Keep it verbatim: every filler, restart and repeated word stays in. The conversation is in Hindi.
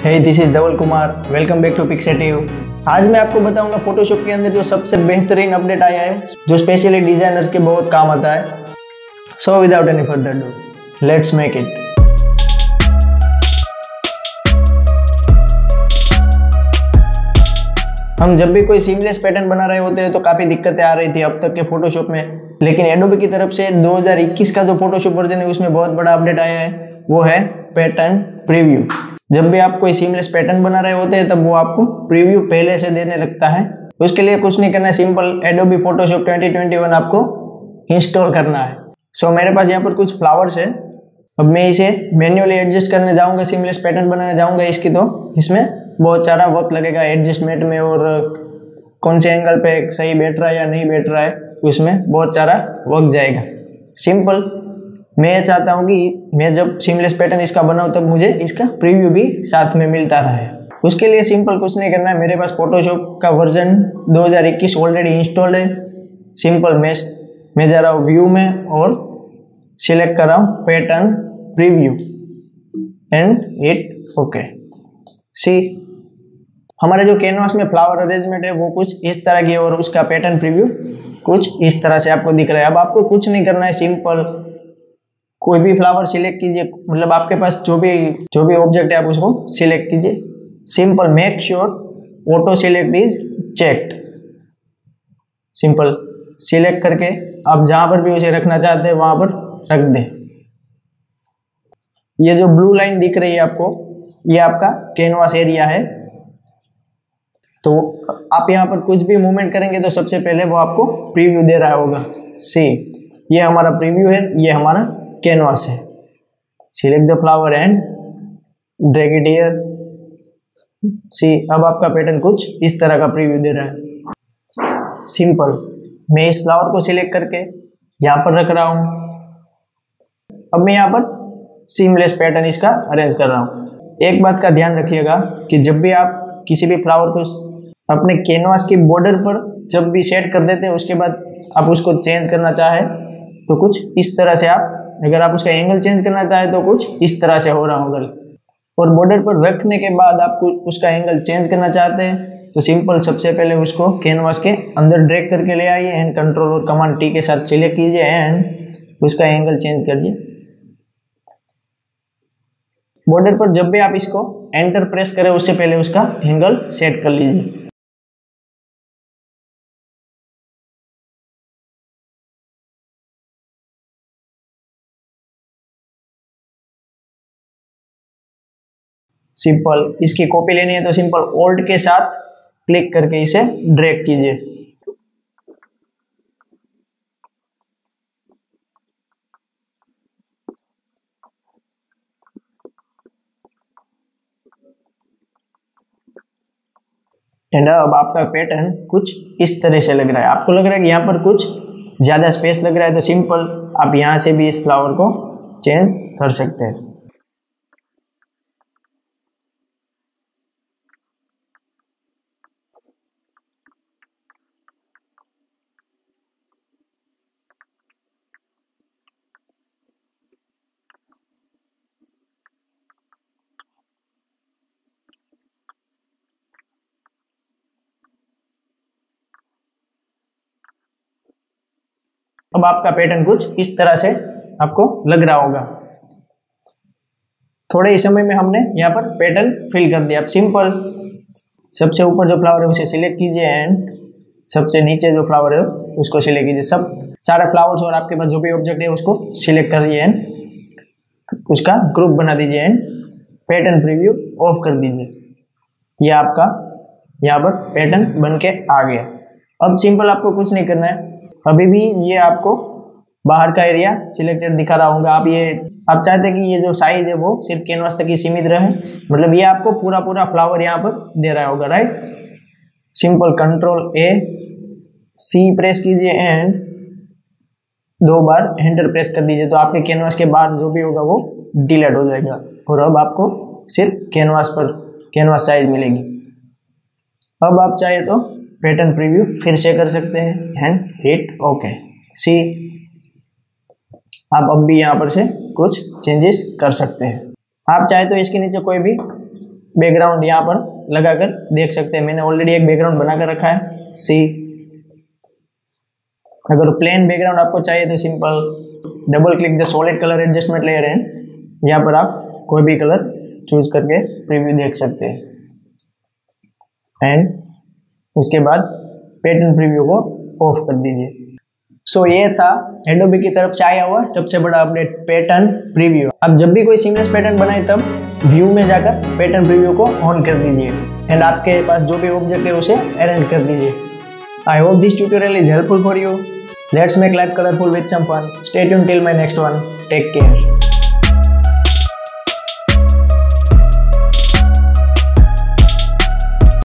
Hey this is Dhaval Kumar, welcome back to Pixetive. आज मैं आपको बताऊंगा फोटोशॉप के अंदर जो सबसे बेहतरीन अपडेट आया है, जो स्पेशली डिजाइनर्स के बहुत काम आता है। So without any further do, let's make it. हम जब भी कोई सीमलेस पैटर्न बना रहे होते हैं तो काफ़ी दिक्कतें आ रही थी अब तक के फोटोशॉप में, लेकिन एडोबी की तरफ से दो हज़ार इक्कीस का जो फोटोशॉप वर्जन है उसमें बहुत बड़ा अपडेट आया है, वो है पैटर्न प्रीव्यू। जब भी आप कोई सीमलेस पैटर्न बना रहे होते हैं तब वो आपको प्रीव्यू पहले से देने लगता है। उसके लिए कुछ नहीं करना है, simple Adobe Photoshop twenty twenty one आपको इंस्टॉल करना है। सो so, मेरे पास यहाँ पर कुछ फ्लावर्स है। अब मैं इसे मैन्युअली एडजस्ट करने जाऊँगा, सीमलेस पैटर्न बनाने जाऊँगा इसकी, तो इसमें बहुत सारा वक्त लगेगा एडजस्टमेंट में, और कौन से एंगल पे सही बैठ रहा है या नहीं बैठ रहा है उसमें बहुत सारा वक्त जाएगा। सिंपल मैं चाहता हूँ कि मैं जब सीमलेस पैटर्न इसका बनाऊँ तब मुझे इसका प्रीव्यू भी साथ में मिलता रहे। उसके लिए सिंपल कुछ नहीं करना है, मेरे पास फोटोशॉप का वर्जन दो हज़ार इक्कीस ऑलरेडी इंस्टॉल्ड है। सिंपल मैं मैं जा रहा हूँ व्यू में और सिलेक्ट कर रहा हूँ pattern preview and hit okay. See हमारे जो कैनवास में फ्लावर अरेंजमेंट है वो कुछ इस तरह की, और उसका पैटर्न प्रीव्यू कुछ इस तरह से आपको दिख रहा है। अब आपको कुछ नहीं करना है, सिंपल कोई भी फ्लावर सिलेक्ट कीजिए, मतलब आपके पास जो भी जो भी ऑब्जेक्ट है आप उसको सिलेक्ट कीजिए। Simple make sure auto select is checked. Simple select करके आप जहां पर भी उसे रखना चाहते हैं वहां पर रख दें। ये जो ब्लू लाइन दिख रही है आपको, ये आपका कैनवास एरिया है। तो आप यहाँ पर कुछ भी मूवमेंट करेंगे तो सबसे पहले वो आपको प्रीव्यू दे रहा होगा। सी ये हमारा प्रीव्यू है, ये हमारा कैनवास है। Select the flower and drag it here. See अब आपका पैटर्न कुछ इस तरह का प्रीव्यू दे रहा है। सिंपल मैं इस फ्लावर को सिलेक्ट करके यहाँ पर रख रहा हूँ। अब मैं यहाँ पर सीमलेस पैटर्न इसका अरेंज कर रहा हूँ। एक बात का ध्यान रखिएगा कि जब भी आप किसी भी फ्लावर को अपने कैनवास की बॉर्डर पर जब भी सेट कर देते हैं, उसके बाद आप उसको चेंज करना चाहे तो कुछ इस तरह से, आप अगर आप उसका एंगल चेंज करना चाहे तो कुछ इस तरह से हो रहा होगा। और बॉर्डर पर रखने के बाद आप उसका एंगल चेंज करना चाहते हैं तो सिंपल सबसे पहले उसको कैनवास के अंदर ड्रैग करके ले आइए एंड कंट्रोल और कमांड टी के साथ सिलेक्ट कीजिए एंड उसका एंगल चेंज करिए। बॉर्डर पर जब भी आप इसको एंटर प्रेस करें उससे पहले उसका एंगल सेट कर लीजिए। सिंपल इसकी कॉपी लेनी है तो सिंपल ऑल्ट के साथ क्लिक करके इसे ड्रैग कीजिए। एंड अब आपका पैटर्न कुछ इस तरह से लग रहा है। आपको लग रहा है कि यहाँ पर कुछ ज़्यादा स्पेस लग रहा है तो सिंपल आप यहाँ से भी इस फ्लावर को चेंज कर सकते हैं। अब आपका पैटर्न कुछ इस तरह से आपको लग रहा होगा। थोड़े ही समय में हमने यहाँ पर पैटर्न फिल कर दिया। अब सिंपल सबसे ऊपर जो फ्लावर है उसे सिलेक्ट कीजिए एंड सबसे नीचे जो फ्लावर है उसको सिलेक्ट कीजिए। सब सारे फ्लावर्स और आपके पास जो भी ऑब्जेक्ट है उसको सिलेक्ट कर दीजिए एंड उसका ग्रुप बना दीजिए एंड पैटर्न प्रीव्यू ऑफ कर दीजिए। ये आपका यहाँ पर पैटर्न बन के आ गया। अब सिंपल आपको कुछ नहीं करना है, अभी भी ये आपको बाहर का एरिया सिलेक्टेड दिखा रहा होगा। आप ये आप चाहते हैं कि ये जो साइज है वो सिर्फ कैनवास तक ही सीमित रहे, मतलब ये आपको पूरा पूरा फ्लावर यहाँ पर दे रहा होगा, right. Simple control A C press कीजिए एंड दो बार एंटर प्रेस कर दीजिए, तो आपके कैनवास के बाहर जो भी होगा वो डिलीट हो जाएगा और अब आपको सिर्फ कैनवास पर कैनवास साइज मिलेगी। अब आप चाहे तो पैटर्न प्रीव्यू फिर से कर सकते हैं एंड हिट ओके। सी आप अब भी यहाँ पर से कुछ चेंजेस कर सकते हैं। आप चाहे तो इसके नीचे कोई भी बैकग्राउंड यहाँ पर लगाकर देख सकते हैं। मैंने ऑलरेडी एक बैकग्राउंड बनाकर रखा है सी। अगर प्लेन बैकग्राउंड आपको चाहिए तो simple double click the solid colour adjustment layer है, यहाँ पर आप कोई भी कलर चूज करके प्रीव्यू देख सकते हैं। एंड उसके बाद पैटर्न प्रीव्यू को ऑफ कर दीजिए। सो so, ये था एडोबी की तरफ से आया हुआ सबसे बड़ा अपडेट, पैटर्न प्रीव्यू। अब जब भी कोई सीमलेस पैटर्न बनाए तब व्यू में जाकर पैटर्न प्रीव्यू को ऑन कर दीजिए एंड आपके पास जो भी ऑब्जेक्ट है उसे अरेंज कर दीजिए। I hope this tutorial is helpful for you. Let's make life colourful with some fun. Stay tuned till my next one. Take care.